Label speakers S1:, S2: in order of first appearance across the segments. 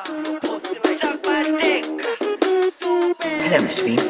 S1: Hello, Mr. Bean.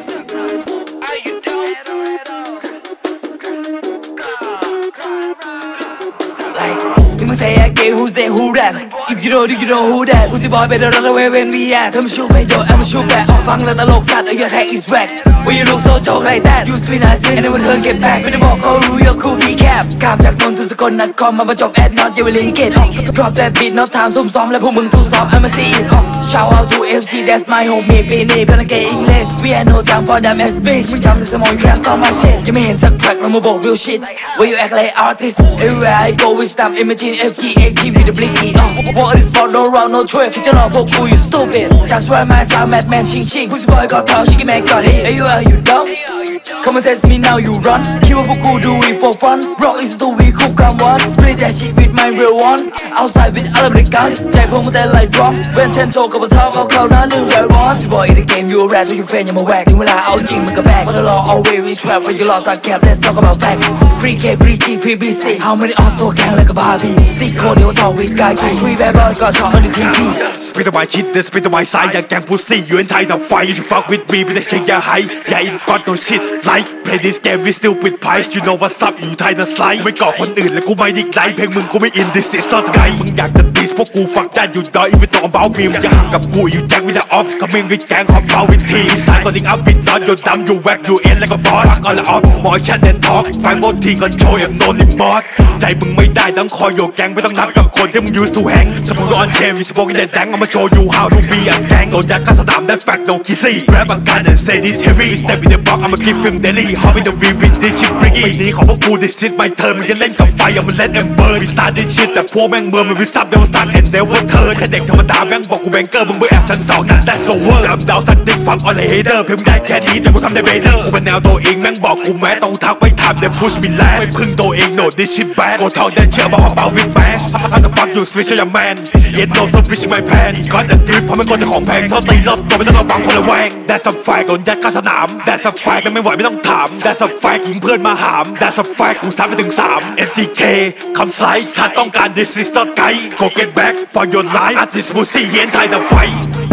S2: Like, say again, who's there, who that? If you know, do you know who that? Who's the boy better run away when we at? I'm sureไม่โดน I'm sure back ฟังแล้วตลกสัตว์ your tag is whack When you look so joke like that You spin I spin and then when turn get back ไม่ได้บอกเขารู้ your cool be cap ข้ามจากนนท์ถึงสกลนครมาประจบ at not อย่าไปลิงก์ it Drop that beat not time ซุ่มซ้อมและพวกมึงทูซ้อม I'ma see it Shout out to FG that's my homie ปีนี้กำลังเก่งอังกฤษ We had no time for them as bitch มึงจำจากสมอง you can't stop my shit ยังไม่เห็นสัก track แล้วมาบอก real shit Where you act like artist Everywhere I go we stop imagine FG AG with the blicky What is spot no round no trip คิดจะหลอกพวกกู you stupid Just wear my sound madman ชิงชิง Pussy boy ก็เท่า Chicky man ก็ hit Hey you dumb Come and test me now you run คิดว่าพวกกู do it for fun Rock is the we cook come one Split that shit with my real one Outside with all of the guns ใจพวกมึงแต่like drum When 10 โชว์กับบนท็อปเอาเข้าหน้าหนึ่ง right one Pussy boy in the game you a rat ทุกyour friend อย่ามาแวกถึงเวลาเอาจริงมันก็แบกเพราะตลอด always we trap เพราะyou รอตอนแคป let's talk about fact Free K free T free BC How many off ตัวแกงlike a Barbie Stick code เดี๋ยวtalk with guy key Three bad boys ก็ช็อต on the TV
S3: Spit on my shit then spit on my side อย่างแกง pussy อยู่ในไทยแต่ไฟ You fuck with me ไม่ได้เช็คอย่า high Yeah it got no shit like Play this game we still with price You know what's up อยู่ไทยแต่ slide ไม่ก่อคนอื่นและกูไม่ดิกไลค์เพลงมึงกูไม่ in this is not guy มึงอยากจะดิสพวกกูฟังได้อยู่ดอย even talk about me มึงอย่าหักกับกู You jack with the off coming with gang ความเบา with team Side calling up with not your dumb You whack you in like a boss Fuck all the off more chat than talk 5 4 control I'm no limit ใจมึงไม่ได้ต้องคอยโยแกงไม่ต้องนับกับคนที่มึง used to hang สมมุติ on chain we smoke in the tank I'ma show you how to be a gang โดนยัดเข้าสนาม that fact no kissy grab a gun and say this heavy step in the box I'ma give him daily hop in the V with this shit bricky ปีนี้ของพวกกู this shit my turn มึงจะเล่นกับไฟI'ma let them burn we start this shit แต่พวกแม่งเมื่อมัน we stop they will start and they will turn แค่เด็กธรรมดาแม่งบอกกูแบงเกอร์มึงไปแอบชั้นสองนั่น that's over ดำดาวสักติ๊กฟัง on the hater เพียงได้แค่นี้แต่กูทำได้เบเดอร์กูเป็นแนวตัวเองแม่งบอกกูแม้ต้องทักไม่ทำ they push me last ไม่พึ่งตัวเอง no this shit bad กูเท่าได้เชื่อมาว่าเบา with mass how the fuck you switch your man yet no switch my plan got a drip เพราะไม่กลัวจะของแพงเท่าตีรอบตัวไม่ต้องระวังคนละแวง that's a fact โดนยัดเข้าสนาม that's a fact ไม่ไหวไม่ต้องถาม that's a fact ยิงเพื่อนมาหาม that's a fact กูซ้ำไปถึง3 FTK คำไซด์ถ้าต้องการ this is not guy go get back for your life artist มูซี่เย็นไทยแต่ไฟ